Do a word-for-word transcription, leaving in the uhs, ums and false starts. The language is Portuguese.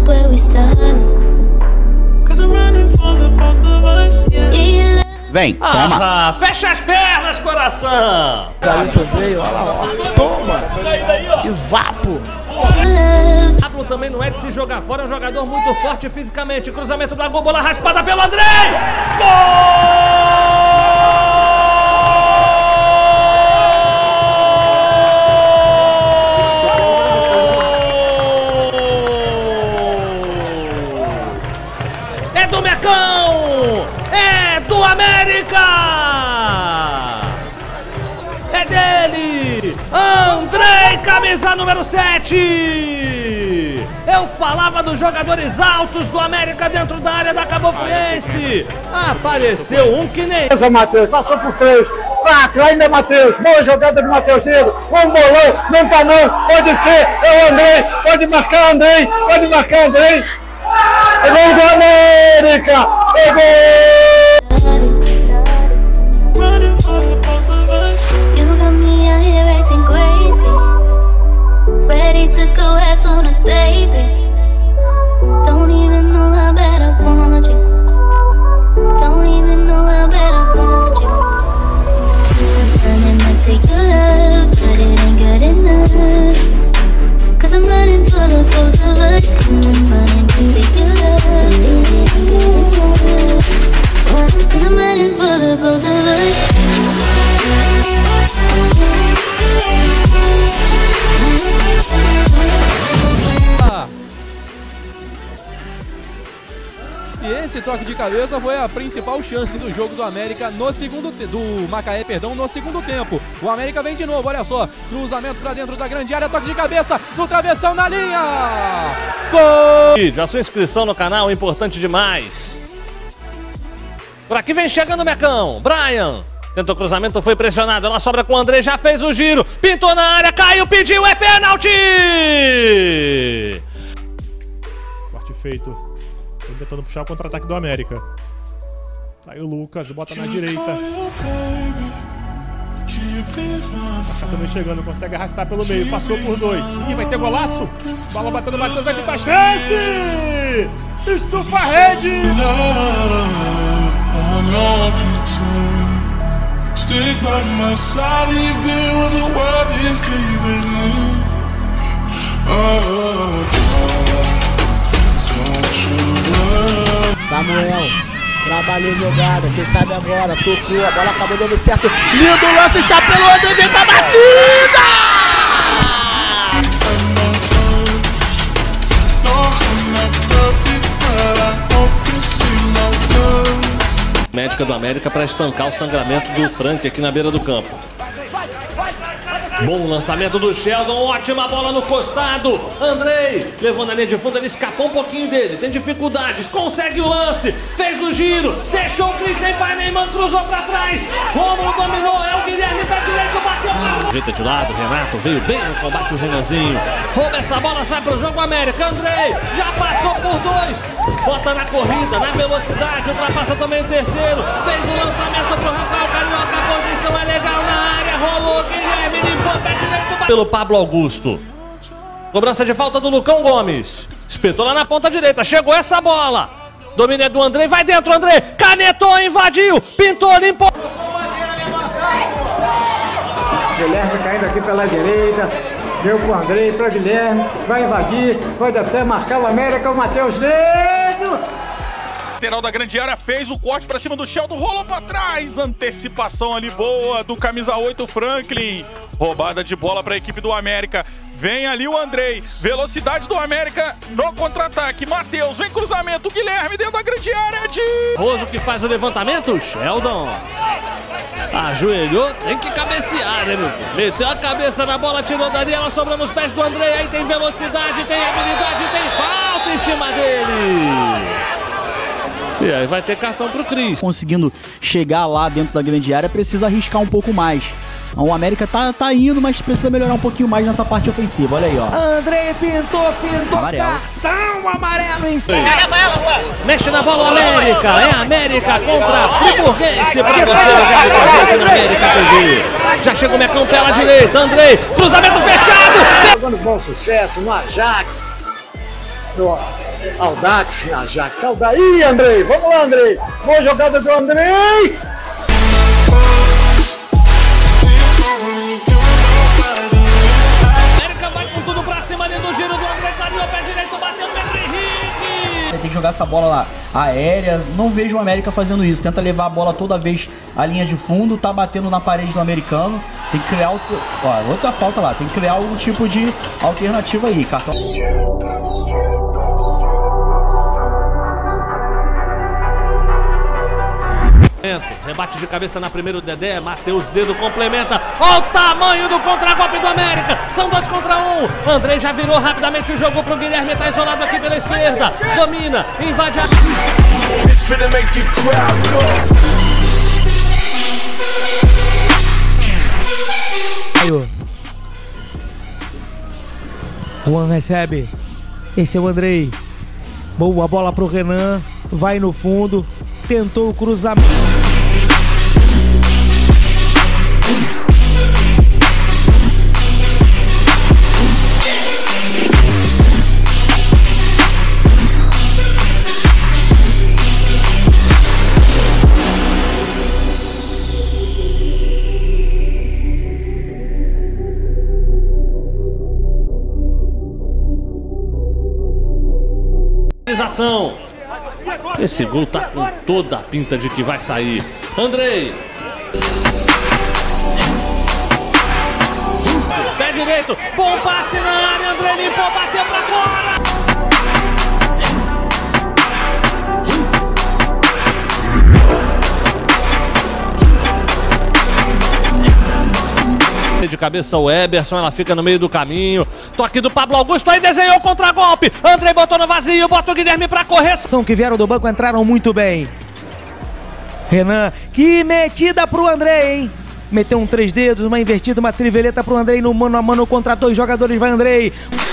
Vem, toma. Ah, fecha as pernas, coração. Garoto veio, olha lá, ó. Toma. Que vapo. Pablo também não é de se jogar fora, é um jogador muito forte fisicamente. Cruzamento da gol, bola raspada pelo Andrei. Gol! É do Mecão! É do América! É dele! Andrei, camisa número sete! Eu falava dos jogadores altos do América dentro da área da Cabo Friense! Apareceu um que nem... Matheus, passou por três, quatro, ainda Matheus, boa jogada do Mateuzinho, um bolão, não tá não, pode ser, é o Andrei, pode marcar Andrei, pode marcar Andrei! É gol do América! É gol! E esse toque de cabeça foi a principal chance do jogo do América no segundo te... do Macaé, perdão, no segundo tempo. O América vem de novo, olha só, cruzamento para dentro da grande área, toque de cabeça no travessão na linha. Gol! A sua inscrição no canal é importante demais. Por aqui vem chegando o Mecão. Brian tentou cruzamento, foi pressionado. Ela sobra com o Andrei, já fez o giro. Pintou na área, caiu, pediu, é pênalti! Corte feito. Tentando puxar o contra-ataque do América. Aí o Lucas, bota na direita. A caça vem chegando, consegue arrastar pelo meio. Passou por dois. Ih, vai ter golaço? Bola batendo, Matheus vai pintar a chance! Estufa a rede! Stick by my side even when the world is caving in. Samuel, trabalhou jogada, quem sabe agora, tocou, a bola acabou dando certo. Lindo lance, chapelou, Andrei vem pra batida! Médica do América para estancar o sangramento do Frank aqui na beira do campo. Bom lançamento do Sheldon, ótima bola no costado. Andrei levou na linha de fundo, ele escapou um pouquinho dele, tem dificuldades, consegue o lance, fez o giro, deixou o Cris sem pai, Neymar cruzou pra trás. Romulo dominou, é o Guilherme pé direito, bateu na... Jeita de lado, Renato veio bem no combate, o Renanzinho rouba essa bola, sai pro jogo América. Andrei já passou por dois, bota na corrida, na velocidade, ultrapassa também o terceiro, fez o lançamento pro Rafael Carioca, a posição é legal na área, rolou Guilherme, limpou pé direito pelo Pablo Augusto. Cobrança de falta do Lucão Gomes. Espetou lá na ponta direita. Chegou essa bola. Domínio é do Andrei. Vai dentro, Andrei. Canetou, invadiu. Pintou, limpou. Guilherme caindo aqui pela direita. Deu pro Andrei, para Guilherme. Vai invadir. Pode até marcar o América. O Matheus dentro. Lateral da grande área fez o corte para cima do Sheldon, rolou para trás, antecipação ali boa do camisa oito Franklin, roubada de bola para a equipe do América, vem ali o Andrei, velocidade do América no contra-ataque, Matheus, vem cruzamento, Guilherme dentro da grande área de... Roso que faz o levantamento, Sheldon ajoelhou, tem que cabecear, né, meu filho? Meteu a cabeça na bola, tirou dali, ela sobra nos pés do Andrei, aí tem velocidade, tem habilidade, tem falta em cima dele. E aí vai ter cartão pro Cris. Conseguindo chegar lá dentro da grande área, precisa arriscar um pouco mais. O América tá, tá indo, mas precisa melhorar um pouquinho mais nessa parte ofensiva. Olha aí, ó. Andrei pintou, pintou. Amarelo. Cartão amarelo em cima. Mexe na bola, América. É América contra Friburguense pra você ligar com a gente na América T V. Já chega o Mecão pela direita. Andrei, cruzamento fechado. Jogando bom sucesso no Ajax. No... Saudade, Ajax, saudade. Ih, Andrei, vamos lá, Andrei. Boa jogada do Andrei. América vai com tudo pra cima ali do giro do Andrei, clareou, pé direito, bateu Pedro Henrique. Tem que jogar essa bola lá aérea. Não vejo o América fazendo isso. Tenta levar a bola toda vez à linha de fundo, tá batendo na parede do americano. Tem que criar outro... Ó, outra falta lá. Tem que criar algum tipo de alternativa aí. Cartão. Rebate de cabeça na primeira, o Dedé, Matheus Dedo complementa. Olha o tamanho do contra-golpe do América. São dois contra um. Andrei já virou rapidamente o jogo pro Guilherme, tá isolado aqui pela esquerda. Domina, invade a... Juan recebe. Esse é o Andrei. Boa bola pro Renan. Vai no fundo. Tentou o cruzamento. Esse gol tá com toda a pinta de que vai sair. Andrei. Pé direito. Bom passe na área. Andrei limpou, bateu pra fora. De cabeça o Eberson, ela fica no meio do caminho. Toque do Pablo Augusto, aí desenhou o contra-golpe. Andrei botou no vazio, bota o Guilherme pra correr. São que vieram do banco entraram muito bem. Renan, que metida pro Andrei, hein? Meteu um três dedos, uma invertida, uma triveleta pro Andrei no mano a mano contra dois jogadores, vai Andrei.